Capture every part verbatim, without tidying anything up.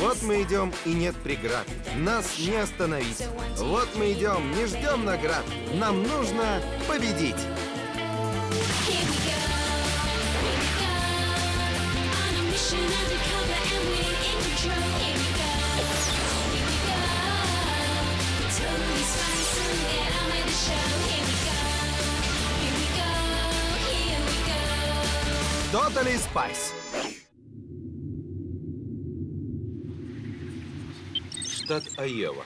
Вот мы идем, и нет преград. Нас не остановить. Вот мы идем, не ждем наград. Нам нужно победить. Totally Spice. Штат Айова.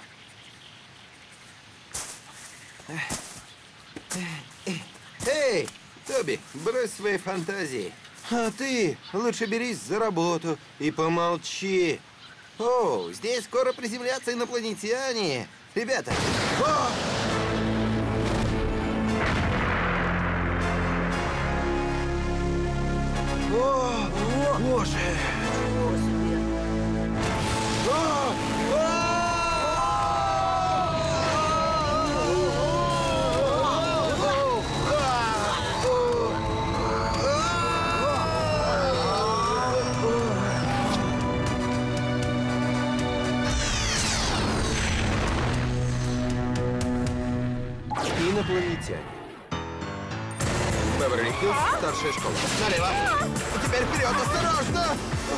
Эй, Тоби, брось свои фантазии. А ты лучше берись за работу и помолчи. О, здесь скоро приземлятся инопланетяне. Ребята, о! О, боже! О! Инопланетяне. Беверли-Хиллз, старшая школа. Налево! Теперь вперед, осторожно!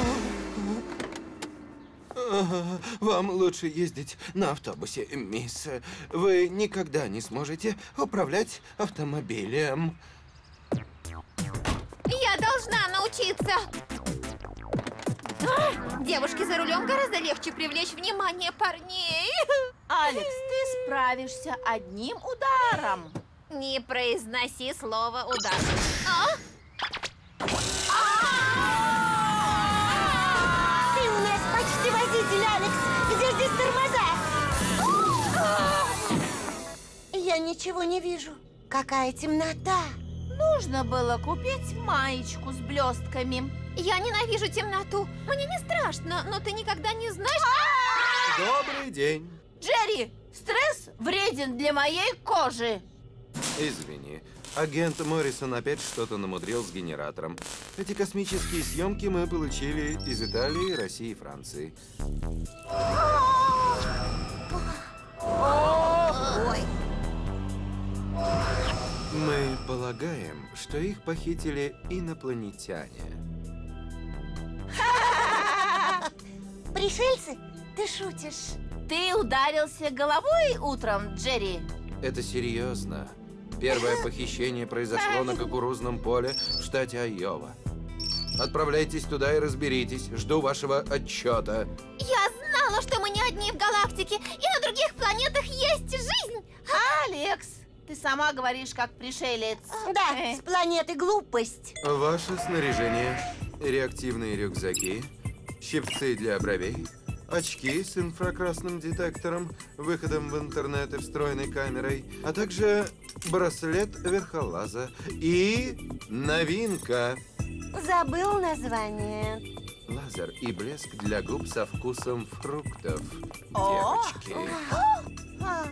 Вам лучше ездить на автобусе, мисс. Вы никогда не сможете управлять автомобилем. Я должна научиться. Девушке за рулем гораздо легче привлечь внимание парней. Алекс, ты справишься одним ударом. Не произноси слово «удар». А? Ты у нас почти водитель, Алекс. Где здесь тормоза? Я ничего не вижу. Какая темнота. Нужно было купить маечку с блестками. Я ненавижу темноту. Мне не страшно, но ты никогда не знаешь... Добрый день. Джерри, стресс вреден для моей кожи. Извини, агент Моррисон опять что-то намудрил с генератором. Эти космические съемки мы получили из Италии, России и Франции. Ой. Мы полагаем, что их похитили инопланетяне. Пришельцы? Ты шутишь? Ты ударился головой утром, Джерри? Это серьезно. Первое похищение произошло на кукурузном поле в штате Айова. Отправляйтесь туда и разберитесь. Жду вашего отчета. Я знала, что мы не одни в галактике, и на других планетах есть жизнь. Алекс, ты сама говоришь, как пришелец. Да, с планеты глупость. Ваше снаряжение, реактивные рюкзаки, щипцы для бровей, очки с инфракрасным детектором, выходом в интернет и встроенной камерой, а также браслет верхолаза и новинка. Забыл название. Лазер и блеск для губ со вкусом фруктов. О! Девочки. А,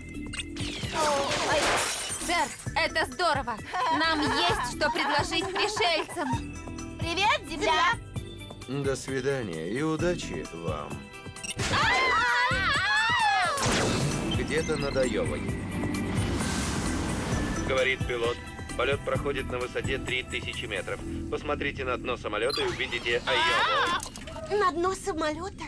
Сэр, это здорово. Нам есть что предложить пришельцам. Привет, Земля! До свидания и удачи вам. Где-то над Айовой. Говорит пилот. Полет проходит на высоте три тысячи метров. Посмотрите на дно самолета и увидите Айову. на дно самолета?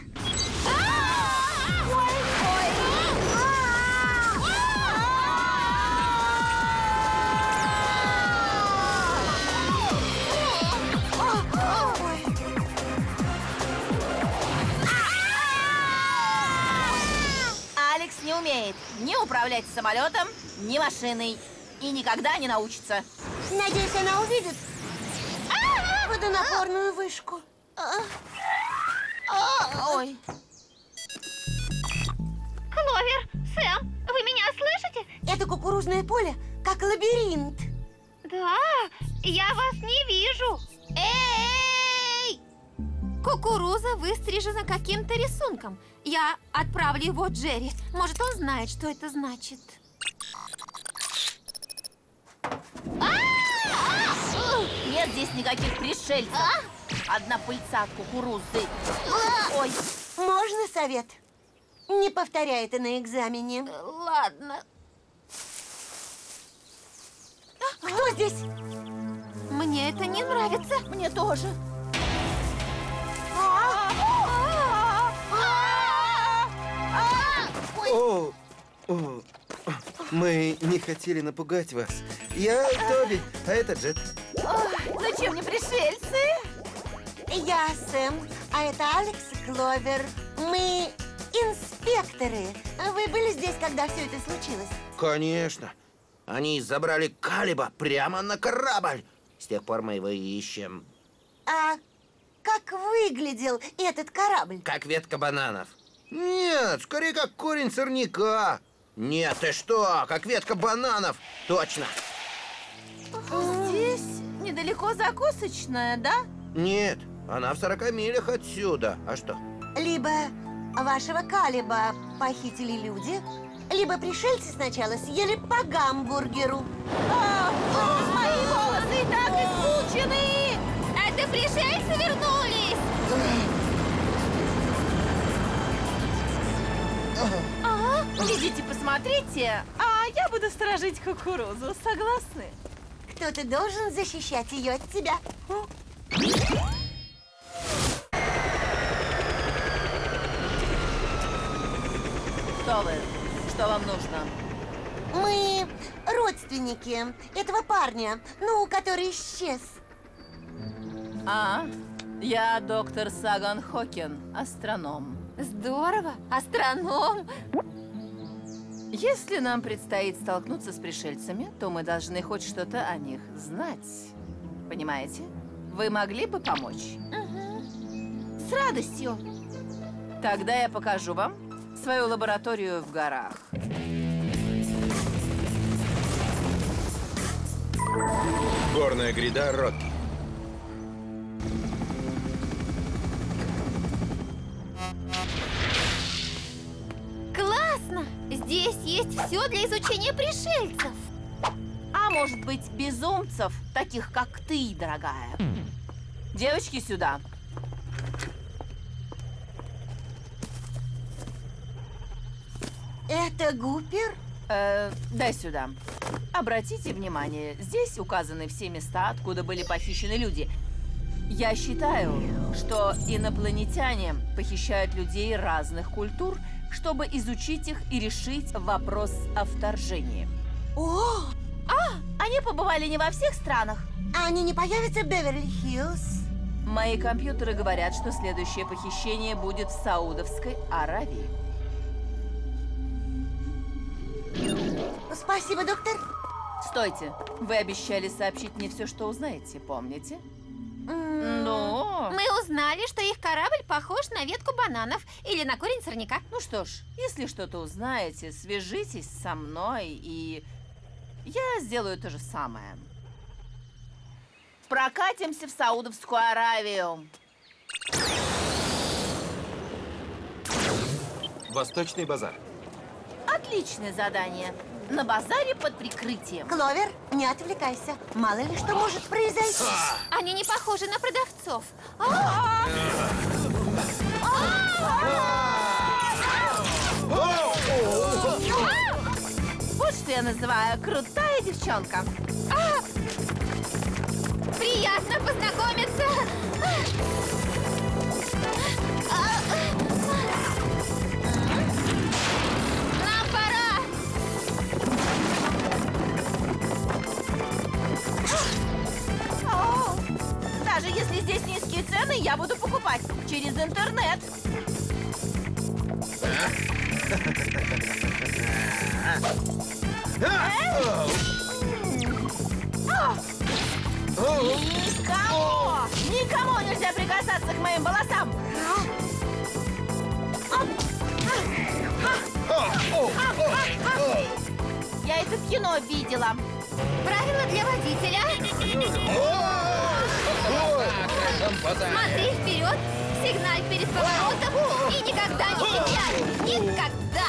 Алекс не умеет ни управлять самолетом, ни машиной. И никогда не научится. Надеюсь, она увидит водонапорную вышку. Ой. Кловер, Сэм, вы меня слышите? Это кукурузное поле, как лабиринт. Да, я вас не вижу. Эй! Кукуруза выстрижена каким-то рисунком. Я отправлю его Джерри. Может, он знает, что это значит. Нет здесь никаких пришельцев. Одна пыльца от кукурузы. Ой. Можно совет? Не повторяй это на экзамене. Ладно. Кто здесь? Мне это не нравится. Мне тоже. О, о, мы не хотели напугать вас. Я Тоби, а это Джет. Зачем мне пришельцы? Я Сэм, а это Алекс и Кловер. Мы инспекторы. Вы были здесь, когда все это случилось? Конечно. Они забрали Калиба прямо на корабль. С тех пор мы его ищем. А как выглядел этот корабль? Как ветка бананов. Нет, скорее как корень сорняка. Нет, ты что? Как ветка бананов. Точно. Здесь недалеко закусочная, да? Нет, она в сорока милях отсюда. А что? Либо вашего Калиба похитили люди, либо пришельцы сначала съели по гамбургеру. А, мои волосы и так измучены! Это пришельцы вернулись! А? Идите посмотрите, а я буду сторожить кукурузу. Согласны? Кто-то должен защищать ее от тебя. Кто вы? Что вам нужно? Мы родственники этого парня, ну, который исчез. А, я доктор Саган Хокен, астроном. Здорово. Астроном. Если нам предстоит столкнуться с пришельцами, то мы должны хоть что-то о них знать. Понимаете? Вы могли бы помочь? Угу. С радостью. Тогда я покажу вам свою лабораторию в горах. Горная гряда Рокки. Классно. Здесь есть все для изучения пришельцев. А может быть, безумцев, таких как ты, дорогая. Девочки, сюда. Это Гупер? Э, дай сюда. Обратите внимание, здесь указаны все места, откуда были похищены люди. Я считаю, что инопланетяне похищают людей разных культур, чтобы изучить их и решить вопрос о вторжении. О, Они побывали не во всех странах. они не появятся в Беверли-Хиллз? Мои компьютеры говорят, что следующее похищение будет в Саудовской Аравии. Спасибо, доктор. Стойте, вы обещали сообщить мне все, что узнаете, помните? М, Ну, Мы узнали, что их корабль похож на ветку бананов или на корень сорняка. ну что ж, если что-то узнаете, свяжитесь со мной, и я сделаю то же самое. Прокатимся в Саудовскую Аравию. Восточный базар. Отличное задание. На базаре под прикрытием. Кловер, не отвлекайся. Мало ли что может произойти. Они не похожи на продавцов. А! Вот что я называю крутая девчонка. А! Приятно познакомиться. Нам пора. О, даже если здесь низкие цены, я буду покупать через интернет. Никому! Никому нельзя прикасаться к моим волосам! Я это в кино видела. Правила для водителя. Смотри вперед, сигналь перед поворотом и никогда не петлять. Никогда.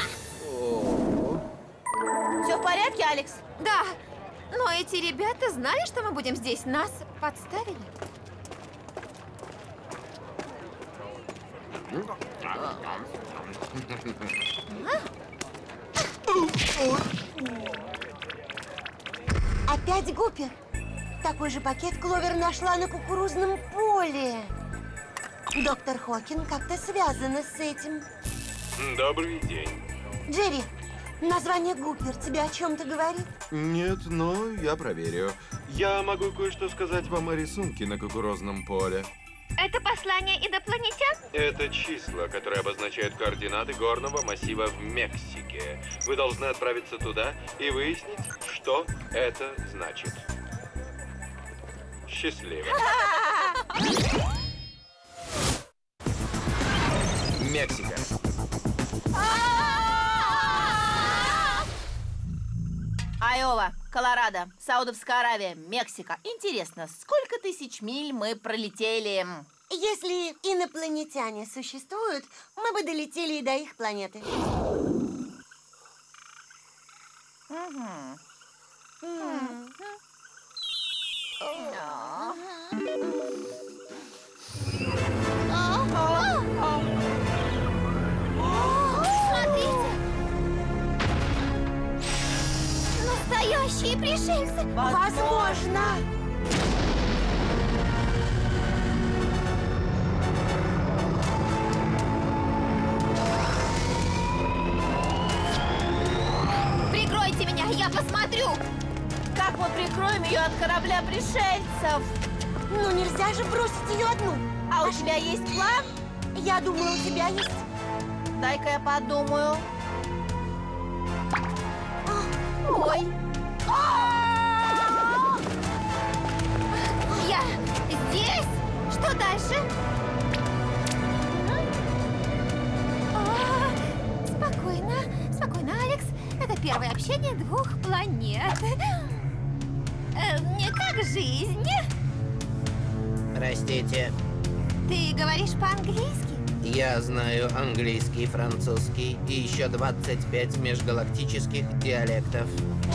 Все в порядке, Алекс? Да, но эти ребята знали, что мы будем здесь. Нас подставили. Опять Гупер. Такой же пакет Кловер нашла на кукурузном поле. Доктор Хокин как-то связана с этим. Добрый день. Джерри, название Гупер тебе о чем-то говорит? Нет, но я проверю. Я могу кое-что сказать вам о рисунке на кукурузном поле. Это послание инопланетян? Это числа, которые обозначают координаты горного массива в Мексике. Вы должны отправиться туда и выяснить, что это значит. Счастливо. Мексика. Айова, Колорадо, Саудовская Аравия, Мексика. Интересно, сколько тысяч миль мы пролетели? Если инопланетяне существуют, мы бы долетели и до их планеты. Смотрите! Настоящие пришельцы! Возможно. Прикройте меня, я посмотрю! Как мы прикроем ее от корабля пришельцев? Ну, нельзя же бросить ее одну. А у тебя есть план? Я думаю, у тебя есть. Дай-ка я подумаю. Ой. Я здесь? Что дальше? А, Спокойно, спокойно, Алекс. Это первое общение двух планет. Э, Не как жизнь. Простите, Ты говоришь по-английски? я знаю английский, французский и еще двадцать пять межгалактических диалектов.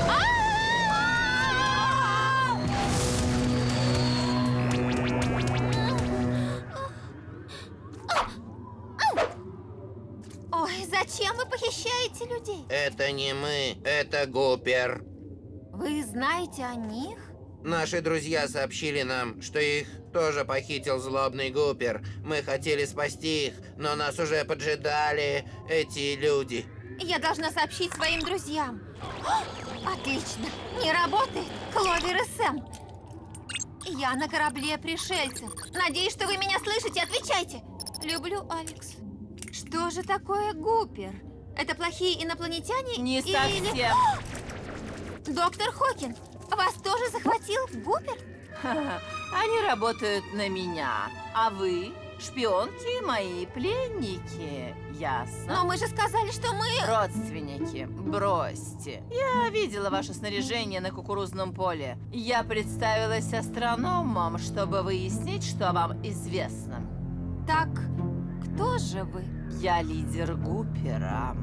Ой, зачем вы похищаете людей? Это не мы, это Гупер. Вы знаете о них? Наши друзья сообщили нам, что их тоже похитил злобный Гупер. Мы хотели спасти их, но нас уже поджидали эти люди. Я должна сообщить своим друзьям. О, отлично. Не работает. Кловер и Сэм. Я на корабле пришельцев. Надеюсь, что вы меня слышите. Отвечайте. Люблю, Алекс. Что же такое Гупер? Это плохие инопланетяне? Не или- совсем. Доктор Хокин, вас тоже захватил Гупер? Они работают на меня. А вы, шпионки, мои пленники. Ясно? Но мы же сказали, что мы... Родственники, бросьте. Я видела ваше снаряжение на кукурузном поле. Я представилась астрономом, чтобы выяснить, что вам известно. Так, кто же вы? Я лидер Гупера.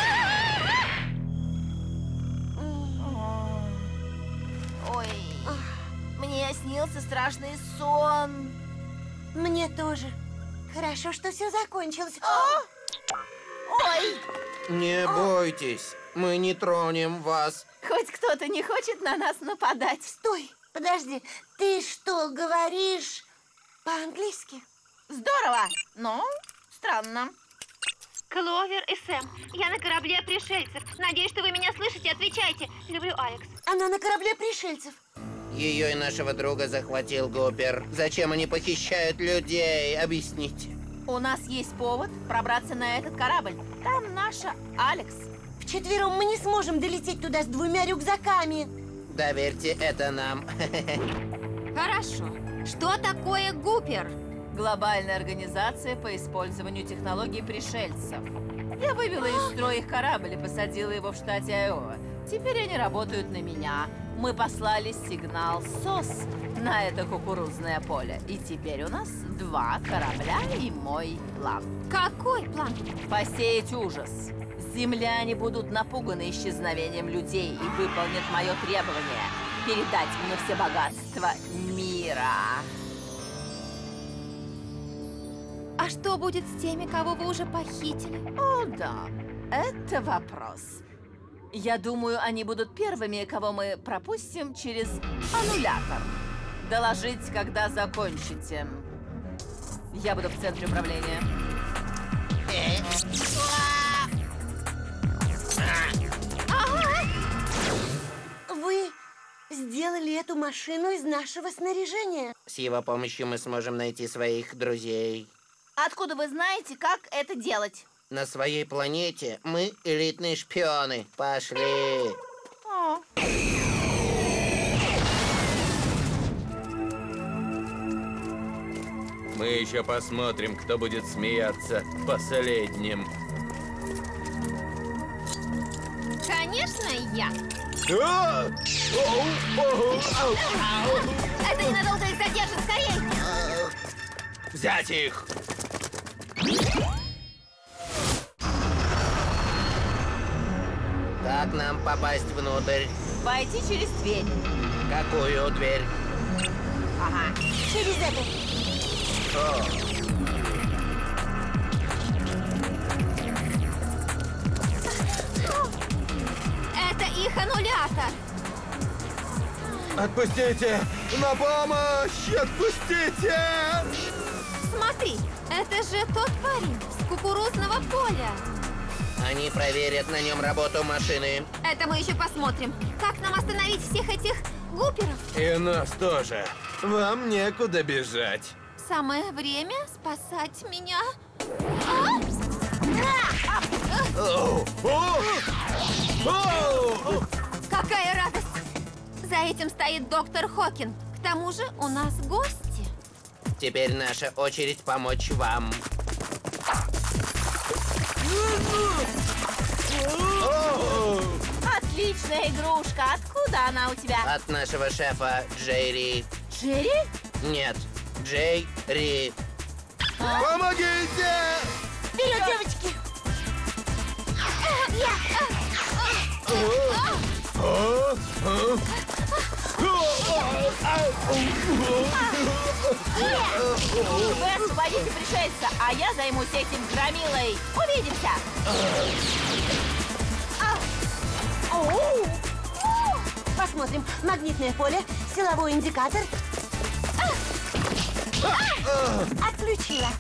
Ой, мне снился страшный сон. Мне тоже. Хорошо, что все закончилось. Ой, Не бойтесь, мы не тронем вас. хоть кто-то не хочет на нас нападать. Стой, подожди. Ты что, говоришь по-английски? Здорово, но странно. Кловер и Сэм, я на корабле пришельцев. Надеюсь, что вы меня слышите. Отвечайте. Люблю, Алекс. Она на корабле пришельцев. Ее и нашего друга захватил Гупер. Зачем они похищают людей? Объясните. У нас есть повод пробраться на этот корабль. Там наша Алекс. Вчетвером мы не сможем долететь туда с двумя рюкзаками. Доверьте это нам. Хорошо. Что такое Гупер? Глобальная организация по использованию технологий пришельцев. Я вывела из строя их корабль и посадила его в штате Айова. Теперь они работают на меня. Мы послали сигнал СОС на это кукурузное поле. И теперь у нас два корабля и мой план. Какой план? Посеять ужас. Земляне будут напуганы исчезновением людей и выполнят мое требование – передать мне все богатства мира. А что будет с теми, кого вы уже похитили? О, да, это вопрос. Я думаю, они будут первыми, кого мы пропустим через аннулятор. Доложить, когда закончите. Я буду в центре управления. Вы сделали эту машину из нашего снаряжения. С его помощью мы сможем найти своих друзей. Откуда вы знаете, как это делать? На своей планете мы элитные шпионы. Пошли. О. Мы еще посмотрим, кто будет смеяться последним. Конечно, я. А! Оу! Оу! Ау! Это ненадолго их задержит, скорей! Взять их! Как нам попасть внутрь? Войти через дверь. Какую дверь? Ага. Через это. О, Это их аннулятор. Отпустите! На помощь! Отпустите! Смотри, это же тот парень с кукурузного поля. они проверят на нем работу машины. Это мы еще посмотрим. Как нам остановить всех этих гуперов? И нас тоже. Вам некуда бежать. Самое время спасать меня. А? Оу! О! Оу! Какая радость! За этим стоит доктор Хокин. К тому же у нас гости. Теперь наша очередь помочь вам. Оу! Отличная игрушка. Откуда она у тебя? От нашего шефа Джерри. Джерри? Нет, Джерри. Помогите! Вперед, девочки! Вы освободите пришельца, а я займусь этим громилой. Увидимся! Оу! Посмотрим. Магнитное поле, силовой индикатор. Отключила.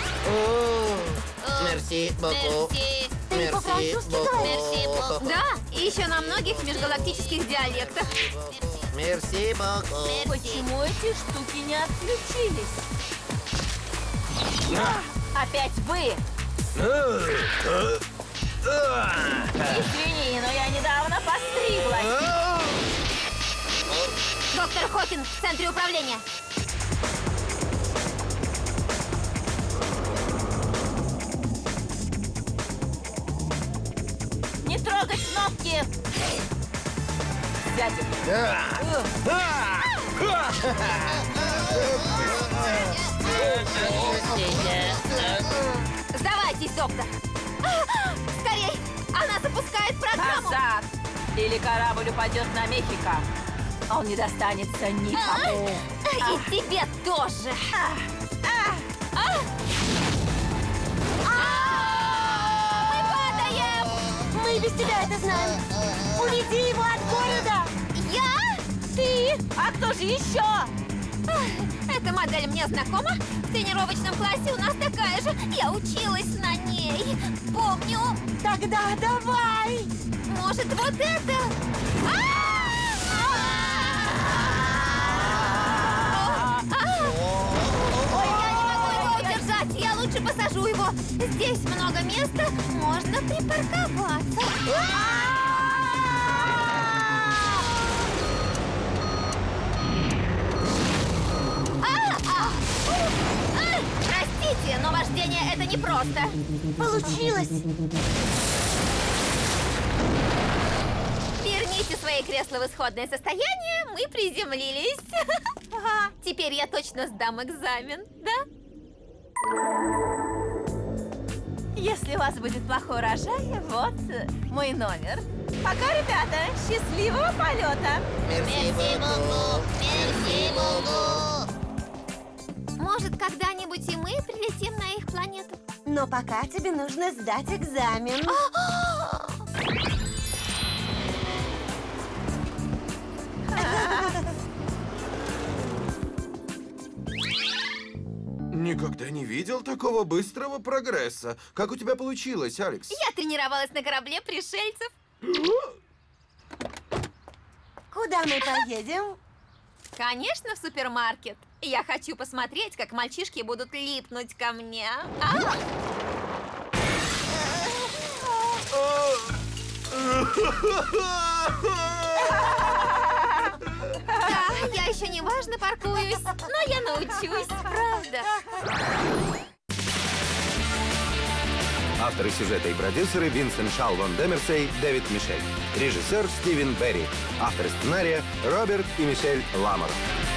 Мерси, боку. Ты Мерси, по-французски боку. Да, и еще на многих межгалактических диалектах. Мерси, боку. Почему эти штуки не отключились? Опять вы! Извини, но я недавно постриглась. Доктор Хокин в центре управления. Не трогать кнопки! Взять их. Сдавайтесь, доктор. А, скорей! Она запускает программу. Назад! Или корабль упадет на Мехико. Он не достанется никому. И тебе тоже. А! Мы падаем! Мы без тебя это знаем. Уведи его от города. Я? Ты? А кто же еще? Эта модель мне знакома. В тренировочном классе у нас такая же. Я училась на ней. Помню. Тогда давай. Может, вот это? Ой, я не могу его удержать. Я лучше посажу его. Здесь много места. Можно припарковаться. Простите, но вождение это непросто. Получилось. Верните свои кресла в исходное состояние, мы приземлились. Ага, теперь я точно сдам экзамен, да? Если у вас будет плохой урожай, вот э, мой номер. Пока, ребята, счастливого полета! Мерси, боку. Может, когда-нибудь и мы прилетим на их планету? Но пока тебе нужно сдать экзамен. Никогда не видел такого быстрого прогресса. Как у тебя получилось, Алекс? Я тренировалась на корабле пришельцев. Куда мы поедем? Конечно, в супермаркет. Я хочу посмотреть, как мальчишки будут липнуть ко мне. А? Да, я еще не важно паркуюсь, но я научусь, правда. Авторы сюжета и продюсеры Винсент Шалвон Демерсей, Дэвид Мишель. Режиссер Стивен Берри. Авторы сценария Роберт и Мишель Ламор.